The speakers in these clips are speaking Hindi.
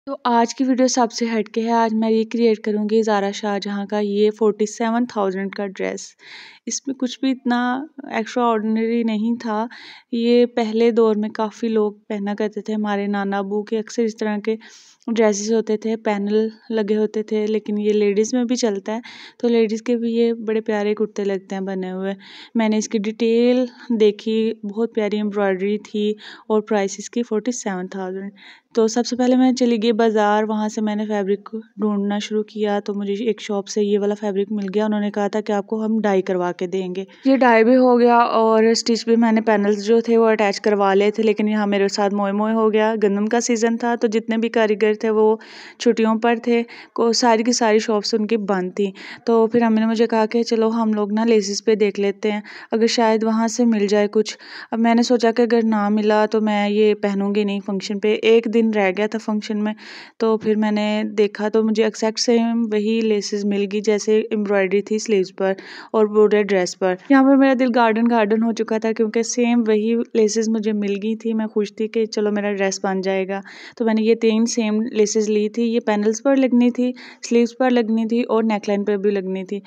तो आज की वीडियो सबसे हटके है। आज मैं रिक्रिएट करूँगी ज़ारा शाहजहाँ का ये 47,000 का ड्रेस। इसमें कुछ भी इतना एक्स्ट्रा ऑर्डिनरी नहीं था। ये पहले दौर में काफ़ी लोग पहना करते थे। हमारे नाना अबू के अक्सर इस तरह के ड्रेसेस होते थे, पैनल लगे होते थे, लेकिन ये लेडीज़ में भी चलता है। तो लेडीज़ के भी ये बड़े प्यारे कुर्ते लगते हैं बने हुए। मैंने इसकी डिटेल देखी, बहुत प्यारी एम्ब्रॉयडरी थी और प्राइस इसकी 47,000। तो सबसे पहले मैं चली गई बाज़ार, वहाँ से मैंने फैब्रिक ढूंढना शुरू किया। तो मुझे एक शॉप से ये वाला फैब्रिक मिल गया। उन्होंने कहा था कि आपको हम डाई करवा के देंगे। ये डाई भी हो गया और स्टिच भी मैंने पैनल्स जो थे वो अटैच करवा लिए थे, लेकिन यहाँ मेरे साथ मोए मोए हो गया। गंदम का सीज़न था तो जितने भी कारीगर थे वो छुट्टियों पर थे, को सारी की सारी शॉप्स उनकी बंद थी। तो फिर अम्मी ने मुझे कहा कि चलो हम लोग ना लेसिस पे देख लेते हैं, अगर शायद वहाँ से मिल जाए कुछ। अब मैंने सोचा कि अगर ना मिला तो मैं ये पहनूंगी नहीं फंक्शन पे। एक दिन रह गया था फंक्शन में, तो फिर मैंने देखा तो मुझे एक्जैक्ट सेम वही लेसेस मिल गई जैसे एम्ब्रॉयडरी थी स्लीव्स पर और पूरे ड्रेस पर। यहाँ पर मेरा दिल गार्डन गार्डन हो चुका था, क्योंकि सेम वही लेसेस मुझे मिल गई थी। मैं खुश थी कि चलो मेरा ड्रेस बन जाएगा। तो मैंने ये 3 सेम लेसेस ली थी। ये पैनल्स पर लगनी थी, स्लीव्स पर लगनी थी और नेकलाइन पर भी लगनी थी।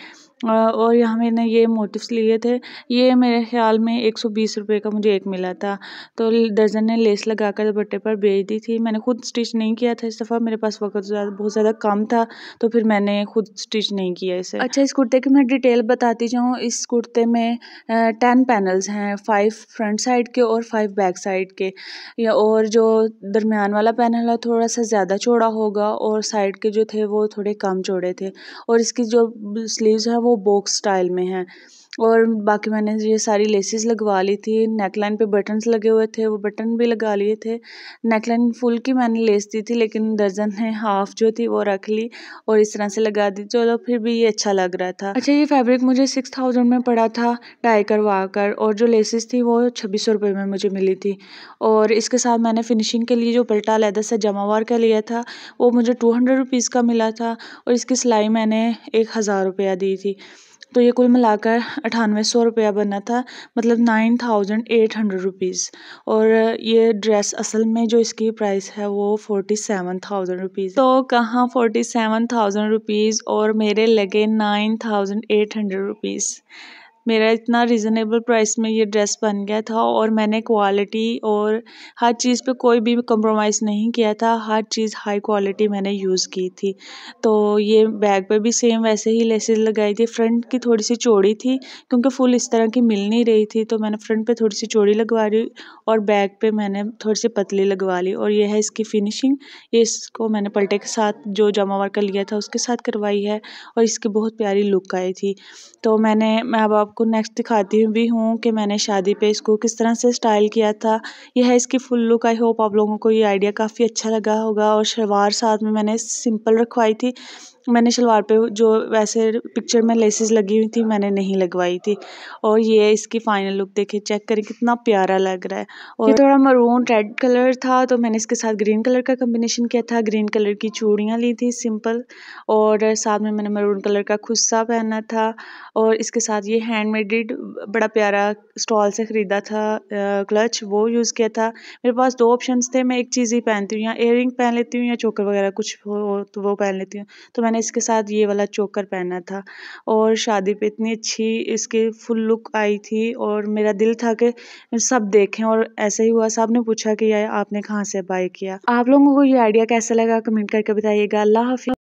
और यहाँ मैंने ये मोटिव्स लिए थे। ये मेरे ख्याल में 120 रुपये का मुझे एक मिला था। तो दर्जन ने लेस लगा कर दुपट्टे पर बेच दी थी। मैंने खुद स्टिच नहीं किया था इस दफ़ा, मेरे पास वक्त बहुत ज़्यादा कम था, तो फिर मैंने खुद स्टिच नहीं किया इसे। अच्छा, इस कुर्ते की मैं डिटेल बताती जाऊँ। इस कुर्ते में 10 पैनल्स हैं, 5 फ्रंट साइड के और 5 बैक साइड के। और जो दरमियान वाला पैनल है थोड़ा सा ज़्यादा चौड़ा होगा और साइड के जो थे वो थोड़े कम चौड़े थे। और इसकी जो स्लीव्स है वो बॉक्स स्टाइल में है। और बाकी मैंने ये सारी लेसेस लगवा ली थी। नेकलाइन पे बटन्स लगे हुए थे, वो बटन भी लगा लिए थे। नेकलाइन फुल की मैंने लेस दी थी, लेकिन दर्जन ने हाफ जो थी वो रख ली और इस तरह से लगा दी। चलो फिर भी ये अच्छा लग रहा था। अच्छा, ये फैब्रिक मुझे 6000 में पड़ा था डाई करवा कर, और जो लेसेस थी वो 2600 रुपये में मुझे मिली थी। और इसके साथ मैंने फिनिशिंग के लिए जो पल्टा अलहदा से जमावार का लिया था वो मुझे 200 रुपीज़ का मिला था, और इसकी सिलाई मैंने 1000 रुपया दी थी। तो ये कुल मिलाकर 9800 रुपया बना था, मतलब 9800 रुपीज़। और ये ड्रेस असल में जो इसकी प्राइस है वो 47,000 रुपीज़। तो कहाँ 47,000 रुपीज़ और मेरे लगे 9800 रुपीज़। मेरा इतना रीज़नेबल प्राइस में ये ड्रेस बन गया था, और मैंने क्वालिटी और हर चीज़ पे कोई भी कंप्रोमाइज़ नहीं किया था। हर चीज़ हाई क्वालिटी मैंने यूज़ की थी। तो ये बैग पे भी सेम वैसे ही लेसेस लगाई थी। फ्रंट की थोड़ी सी चौड़ी थी, क्योंकि फुल इस तरह की मिल नहीं रही थी, तो मैंने फ्रंट पे थोड़ी सी चौड़ी लगवा ली और बैक पे मैंने थोड़ी सी पतली लगवा ली। और ये है इसकी फिनिशिंग। ये इसको मैंने पल्टे के साथ जो जमावार का लिया था उसके साथ करवाई है, और इसकी बहुत प्यारी लुक आई थी। तो मैं अब आपको नेक्स्ट दिखाती भी हूँ कि मैंने शादी पे इसको किस तरह से स्टाइल किया था। यह है इसकी फुल लुक। आई होप आप लोगों को ये आइडिया काफ़ी अच्छा लगा होगा। और शलवार साथ में मैंने सिंपल रखवाई थी। मैंने शलवार पे जो वैसे पिक्चर में लेसेस लगी हुई थी मैंने नहीं लगवाई थी। और ये इसकी फाइनल लुक देखिए, चेक करें कितना प्यारा लग रहा है। और ये थोड़ा मरून रेड कलर था, तो मैंने इसके साथ ग्रीन कलर का कॉम्बिनेशन किया था। ग्रीन कलर की चूड़ियाँ ली थी सिंपल, और साथ में मैंने मरून कलर का खुस्सा पहना था। और इसके साथ ये हैंडमेड बड़ा प्यारा स्टॉल से ख़रीदा था क्लच, वो यूज़ किया था। मेरे पास 2 ऑप्शंस थे, मैं एक चीज़ ही पहनती हूँ, या इयररिंग पहन लेती हूँ या चोकर वगैरह कुछ हो तो वो पहन लेती हूँ। तो मैंने इसके साथ ये वाला चोकर पहना था, और शादी पे इतनी अच्छी इसकी फुल लुक आई थी, और मेरा दिल था कि सब देखें, और ऐसे ही हुआ। सब ने पूछा कि ये आपने कहाँ से बाय किया। आप लोगों को ये आइडिया कैसा लगा कमेंट करके बताइएगा। अल्लाह हाफ़िज़।